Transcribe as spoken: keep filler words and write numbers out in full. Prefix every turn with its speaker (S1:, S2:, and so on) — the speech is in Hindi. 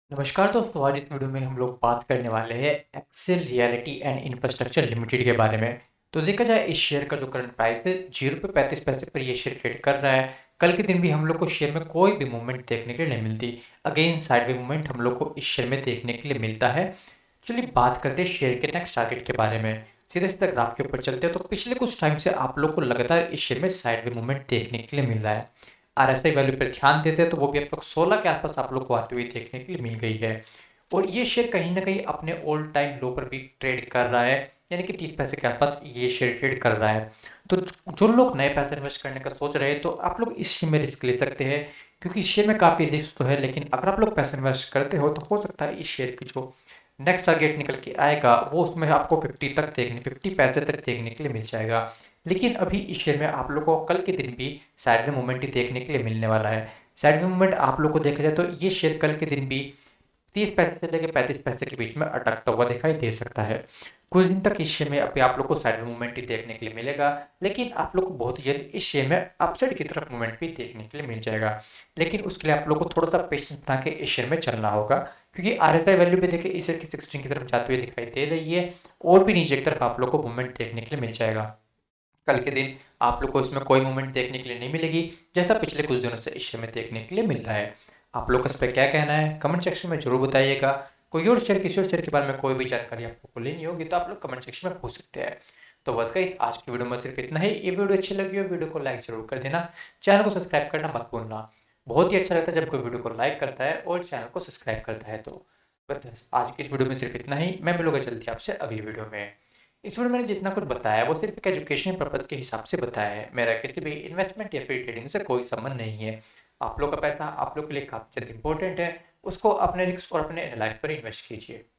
S1: नमस्कार दोस्तों, आज इस वीडियो में हम लोग बात करने वाले हैं Excel reality and infrastructure limited के बारे में। तो देखा जाए इस शेयर का जो करंट प्राइस है जीरो पे पैंतीस पैसे पर ये शेयर ट्रेड कर रहा है। कल के दिन भी हम लोग को शेयर में कोई भी मूवमेंट देखने के लिए नहीं मिलती। अगेन साइडवे मूवमेंट हम लोग को इस शेयर में देखने के लिए मिलता है। चलिए बात करते हैं शेयर के नेक्स्ट टारगेट के बारे में। सीधे सीधे ग्राफ के ऊपर चलते हैं तो पिछले कुछ टाइम से आप लोग को लगातार इस शेयर में साइडवे मूवमेंट देखने के लिए मिल रहा है। आरएसआई वैल्यू पर ध्यान देते हैं तो वो भी अब तक सोलह के आसपास आप लोग को आते हुए देखने के लिए मिल गई है। और ये शेयर कहीं ना कहीं अपने ऑल टाइम लो पर भी ट्रेड कर रहा है, यानी कि तीस पैसे के आसपास ये शेयर ट्रेड कर रहा है। तो जो लोग नए पैसे इन्वेस्ट करने का सोच रहे हैं तो आप लोग इस शेयर में रिस्क ले सकते हैं, क्योंकि इस शेयर में काफ़ी रिस्क तो है, लेकिन अगर आप लोग पैसे इन्वेस्ट करते हो तो हो सकता है इस शेयर की जो नेक्स्ट टारगेट निकल के आएगा वो उसमें आपको फिफ्टी तक देखने फिफ्टी पैसे तक देखने के लिए मिल जाएगा। लेकिन अभी इस शेयर में आप लोग को कल के दिन भी साइडवे मूवमेंट ही देखने के लिए मिलने वाला है। साइडवे मूवमेंट आप लोग को देखा जाए तो ये शेयर कल के दिन भी तीस पैसे से लेकर पैंतीस पैसे के बीच में अटकता हुआ दिखाई दे सकता है। कुछ दिन तक इस शेयर में अभी आप लोग को साइड मूवमेंट ही देखने के लिए मिलेगा, लेकिन आप लोग को बहुत ही जल्द इस शेयर में अपसाइड की तरफ मूवमेंट भी देखने के लिए मिल जाएगा। लेकिन उसके लिए आप लोग को थोड़ा सा पेशेंस बना के इस शेयर में चलना होगा, क्योंकि आरएसआई वैल्यू भी देखिए इस शेयर की सिक्सटीन की तरफ जाते हुए दिखाई दे रही है और भी नीचे की तरफ आप लोग को मूवमेंट देखने के लिए मिल जाएगा। कल के दिन आप लोग को इसमें कोई मूवमेंट देखने के लिए नहीं मिलेगी, जैसा पिछले कुछ दिनों से इस शेयर में देखने के लिए मिल रहा है। आप लोग का इस पर क्या कहना है कमेंट सेक्शन में जरूर बताइएगा। कोई और शेयर किसी और शेयर के बारे में कोई भी जानकारी आप लोग को लेनी होगी तो आप लोग कमेंट सेक्शन में पूछ सकते हैं। तो बस गाइस, आज की वीडियो में सिर्फ इतना ही। ये वीडियो अच्छी लगी हो वीडियो को लाइक जरूर कर देना, चैनल को सब्सक्राइब करना मत भूलना। बहुत ही अच्छा लगता है जब कोई वीडियो को लाइक करता है और चैनल को सब्सक्राइब करता है। तो बस आज की इस वीडियो में सिर्फ इतना ही। मैं मिलूंगा जल्दी आपसे अगली वीडियो में। इस वीडियो में मैंने जितना कुछ बताया वो सिर्फ एक एजुकेशन पर्पज के हिसाब से बताया है। मेरा किसी भी इन्वेस्टमेंट या फिर ट्रेडिंग से कोई संबंध नहीं है। आप लोग का पैसा आप लोग के लिए काफी ज़्यादा इंपॉर्टेंट है, उसको अपने रिस्क और अपने लाइफ पर इन्वेस्ट कीजिए।